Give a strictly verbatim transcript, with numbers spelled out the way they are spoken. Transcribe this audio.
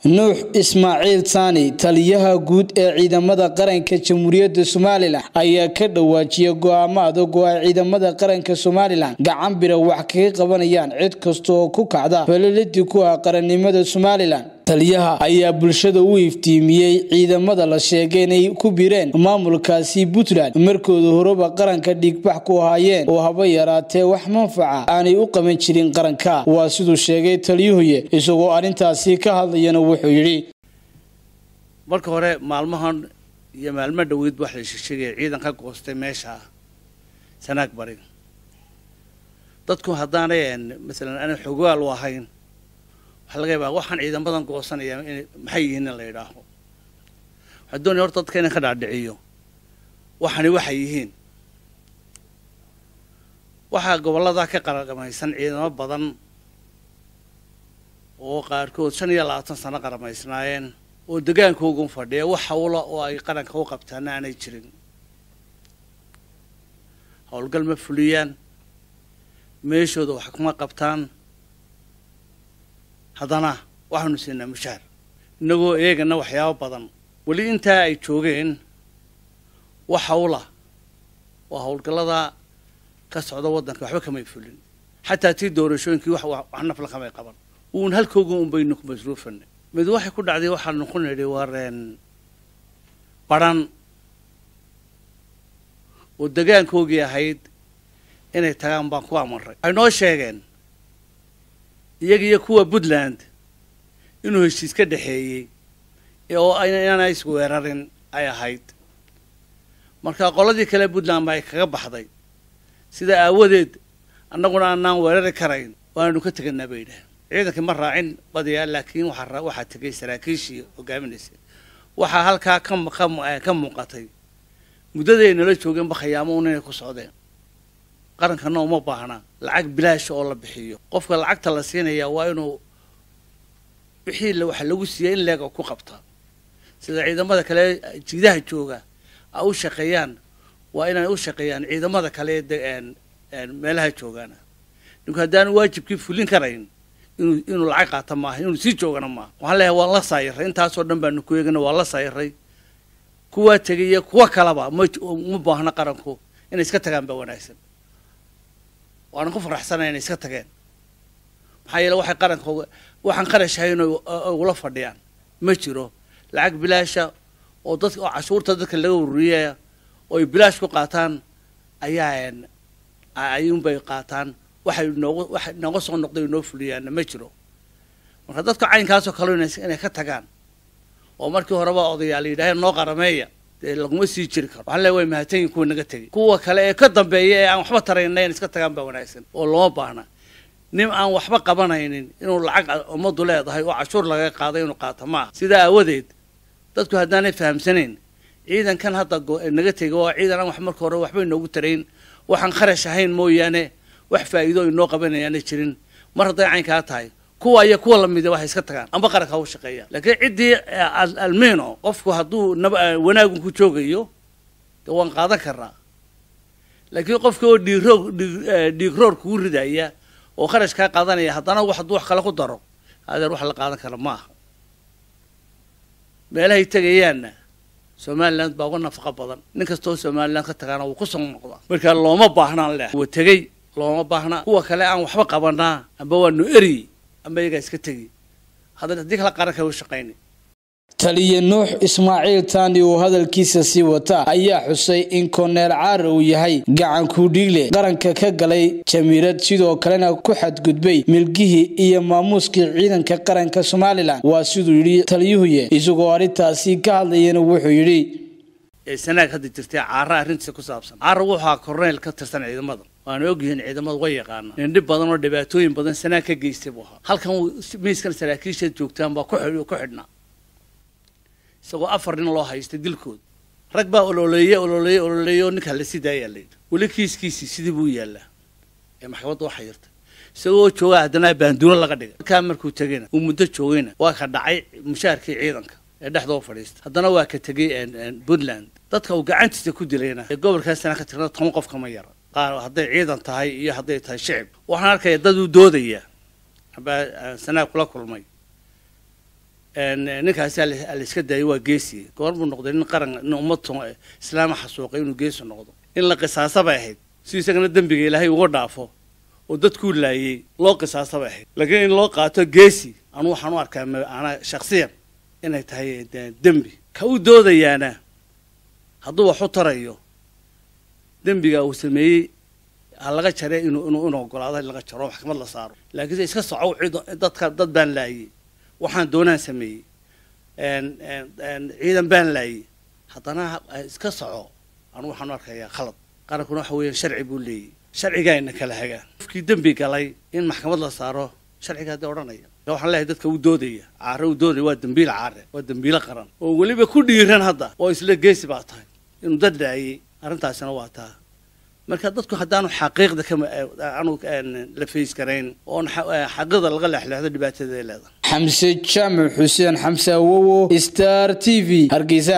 nuux ismaaciil taani taliyaha guud ee ciidamada qaranka jamhuuriyadda Soomaaliland ayaa ka dhawaajiyay go'aamo adag oo ay ciidamada qaranka Soomaaliland gacan bira wax kaga qabanayaan cid kasta oo ku kacda falalitii ku ah qarannimada Soomaaliland. taliyaha ayaa bulshada u iftiimiyay ciidamada la sheegay inay ku bireen maamulkaasi Puntland markooda horeba qaranka dhigbax ku hayeen oo haba yaraatee wax manfaca aanay u qaban jirin qaranka. waa sidoo sheegay taliyuhu isagoo arintaasi ka hadlayana wuxuu yiri marka hore maalmahan iyo maalmo dhaweyd wax la sheegay ciidanka goostay meesha sanaag bari dadku hadaanay midalan ana xogaal wahayn laga yaabaa waxaan ciidamadan goosanaya in maxay yihiin la yiraahdo hadoon horta dadkeena ka dhaadhiciyo waxani waxay yihiin waxa gobolada ka qaraqamaysan ciidamo badan oo qaarkood shan iyo labaatan sano qaramaysnaayeen oo degaankooda fadhiya wax hawlo oo ay qaranka u qabtaan aanay jirin hawlgal ma fuliyaan meeshooda wax kuma qabtaan hadana waxaanu siinaa mushaar inagoo eegana waxyaabo badan wali inta ay joogeen wax hawla waa hawlgalada ka socda wadanka waxba kama fulin xataa tii doorashooyinkii wax wax nafla kama qaban uun halkooga un baynu ku masruufan mid waxa ku dhacday waxa nu qonay wareen baran oo degaankooga ahayd inay tagaan baan ku amaray ay noo sheegeen iyaga iyo kuwa Puntland inuu heshiis ka dhaxeeyay oo ayna isku weerarin ay ahayd marka qoladii kale Puntland ay kaga baxday sida aawadeed annaguna aanan weerari karayn waanu ka tagnaa bayda ciidanka ma raacin badiyaa laakiin waxa waxa tagay saraakiishii hogaaminaysa waxa halka ka ka muuqatay muddadayna la joogeen bakhayaamo inay ku socdeen qaranka noo ma baahna lacag bilaash oo la bixiyo qofka lacagta la siinaya waa inuu wixii la wax lagu siiyay in leega ku qabta sida ciidamada kale jiidaha jooga ay u shaqeeyaan waa inay u shaqeeyaan ciidamada kale ee meelaha joogaana ninka hadaan waajibkii fulin karayn inuu inuu lacag qaato ma inuu si joogana ma waxa la waa la saayiray intaas oo dhan baan ku eegana waa la saayiray kuwa tagay kuwa kalaba ma baahna qaranku inay iska tagaan ba wanaagsan waan ku faraxsanahay inay iska tageen maxay la waxay qarankooda waxaan qarashayn oo la fadhiyaan ma jiro lacag bilaasha oo dadka oo cashuurta dadka laga ururiyay oo bilaash ku qaataan ayaa ayuun bay qaataan waxay noogu wax nooga soo noqday inoo fuliyaan ma jiro marka dadka caynkaas oo kale inay ka tagaan oo markii horeba odayaal yidhaaheen noo qarameeya laguma sii jiri karo waxa la way mahatayn kuwa naga tagay kuwa kale ee ka dambeeyay aan waxba taraynay iska tagaan ba wanaagsan oo loo baahna nim aan waxba qabanaynin inuu lacag umadu leedahay oo cashuur laga qaaday inuu qaato ma sida aawadeed dadku haddaanay fahamsaneen ciidankan hadda naga tagay waa ciidan aan wax markii hore waxba inoogu tarayn waxaan kharash ahayn mooyaane wax faa'iido inoo qabanayaan jirin mar haday caynka tahay kuwa ay kuwa lamid ah wax iska tagaan amba qaranka u shaqeeya laakiin cidii almeeno qofku haduu wanaagu ku joogayo waan qaadan karaa laakiin qofku oo dhiiroog dhiigroor ku ridaya oo kharash ka qaadanaya hadana wax wax kala ku daro adeer wax la qaadan kara ma meelahay tagayaan Soomaaliland baa uga nafaqo badan nin kastoo Soomaaliland ka tagana uu ku soo noqda marka looma baahnaan leh waa tagay looma baahna kuwa kale aan waxba qabanaa amba waanu eri ama iyaga iska tagi hadda dikala qaranka u shaqeynay taliye nuux ismaaciil taani oo hadalkiisa si wata ayaa xusay in Colonel Caar uu yahay gacan ku dhigle qaranka ka galay jamiirad sidoo kalena ku xadgudbay milkihii iyo maamuuskii ciidanka qaranka Soomaaliland waa sidoo yiri taliyuhu isagoo arintaasi ka hadlayna wuxuu yiri sanaag hadda jirtay Caar arintiisa ku saabsan Caar waxa Colonel ka tirsan ciidamada waan ogyahay ciidamada way yaqaan in dib badan oo dhibaatooyin badan sanaag ka geystay buu halkan miiskan saraakiisha joogtaan baa ku xidho ku xidhna isagoo afar nin loo haystay dilkood rag baa ololeeyay ololeeyay ololeeyo ninka la sidaayay leeyahay wali kiiskiisi sidii buu yaalaa ee maxkamadda waxa yartay isagoo jooga hadana baanduulo laga dhigay ka markuu tagayna uu muddo joogayna waa ka dhacay mushaarkii ciidanka ee dhaxdoo fadhiistay hadana waa ka tagay Puntland dadka uu gacantiisa ku dilayna ee gobolkaasna ka tirna toban qof kama yar qaar haday ciidan tahay iyo haday tahay shacab waxaan arkay dad u doodaya aba sanaag kula kulmay ninkaasi la iska daayay waa geesi goormu noqday nin qaran nin ummad islaam xasuuqay inuu geesi noqdo in la qisaasa bay ahayd si isagana dambiga Ilaahay uga dhaafo oo dadku laayay loo qisaasa bay ahayd laakiin in loo qaato geesi anu waxaan u arkaa ana shakhsiyan inay tahay dambi ka u doodayaana hadduu wax u tarayo dambiga uu sameeyay laga jaray inuu inuu inuu ogolaado laga jaro maxkamad la saaro laakiin iska socow dadka dad baan laayay waxaan doonaan sameeyay een een ciidan baan laayay haddana iska soco anu waxaan arkayaa khalad qarankuna waxa weeyaan sharci buu leeyahay sharcigaayna kala hagaa qofkii dambi galay in maxkamad la saaro sharciga hadda oranaya waxaan leeyahay dadka u doodaya caare u doodaya waa dambiil caare waa dambiil qaran oo waliba ku dhiiran hadda oo isla geesi baa tahay inuu dad laayay arrintaasina waa taa marka dadku haddaanu xaqiiqda kama aanu la fees karayn oo xaqiiqda laga leexleexdo dhibaatada leedahay xamse jaamac xuseen xamse awowo Star T V Hargeysa.